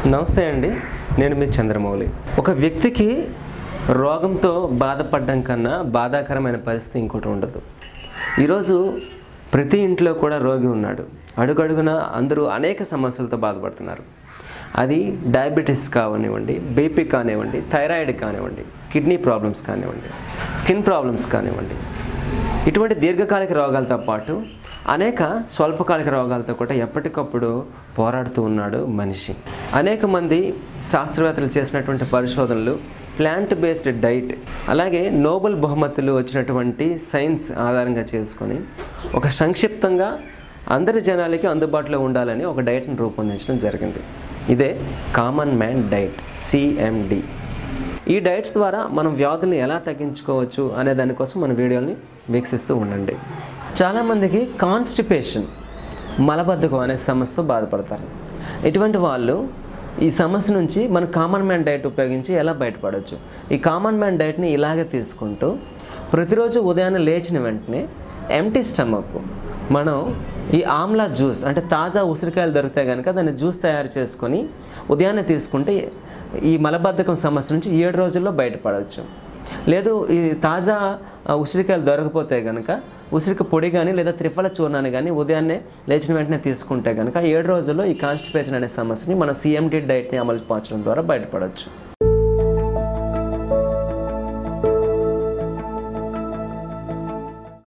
నమస్తే అండి, నేను మీ చంద్రమౌళి. ఒక వ్యక్తికి రోగంతో బాధపడడం కన్నా బాధాకరమైన పరిస్థితి ఇంకోటి ఉండదు. ఈరోజు ప్రతి ఇంట్లో కూడా రోగి ఉన్నాడు. అడుగడుగున అందరూ అనేక సమస్యలతో బాధపడుతున్నారు. అది డయాబెటీస్ కానివ్వండి, బీపీ కానివ్వండి, థైరాయిడ్ కానివ్వండి, కిడ్నీ ప్రాబ్లమ్స్ కానివ్వండి, స్కిన్ ప్రాబ్లమ్స్ కానివ్వండి, ఇటువంటి దీర్ఘకాలిక రోగాలతో పాటు అనేక స్వల్పకాలిక రోగాలతో కూడా ఎప్పటికప్పుడు పోరాడుతూ ఉన్నాడు మనిషి. అనేక మంది శాస్త్రవేత్తలు చేసినటువంటి పరిశోధనలు ప్లాంట్ బేస్డ్ డైట్, అలాగే నోబెల్ బహుమతులు వచ్చినటువంటి సైన్స్ ఆధారంగా చేసుకొని ఒక సంక్షిప్తంగా అందరి జనాలకి అందుబాటులో ఉండాలని ఒక డైట్ని రూపొందించడం జరిగింది. ఇదే కామన్ మ్యాన్ డైట్, CMD. ఈ డైట్స్ ద్వారా మనం వ్యాధుల్ని ఎలా తగ్గించుకోవచ్చు అనే దానికోసం మన వీడియోని వీక్షిస్తూ ఉండండి. చాలామందికి కాన్స్టిపేషన్, మలబద్ధకం అనే సమస్యతో బాధపడతారు. ఇటువంటి వాళ్ళు ఈ సమస్య నుంచి మన కామన్ మ్యాన్ డైట్ ఉపయోగించి ఎలా బయటపడవచ్చు? ఈ కామన్ మ్యాన్ డైట్ని ఇలాగే తీసుకుంటూ ప్రతిరోజు ఉదయాన్నే లేచిన వెంటనే ఎంప్టీ స్టమక్ మనం ఈ ఆమ్లా జ్యూస్, అంటే తాజా ఉసిరికాయలు దొరికితే కనుక దాన్ని జ్యూస్ తయారు చేసుకొని ఉదయాన్నే తీసుకుంటే ఈ మలబద్ధకం సమస్య నుంచి 7 రోజుల్లో బయటపడవచ్చు. లేదు ఈ తాజా ఉసిరికాయలు దొరకపోతే కనుక ఉసిరిక పొడి కానీ లేదా త్రిఫల చూర్ణాన్ని కానీ ఉదయాన్నే లేచిన వెంటనే తీసుకుంటే కనుక 7 రోజుల్లో ఈ కాన్స్టిపేషన్ అనే సమస్యని మన CMD డైట్ని అమలు పరచడం ద్వారా బయటపడవచ్చు.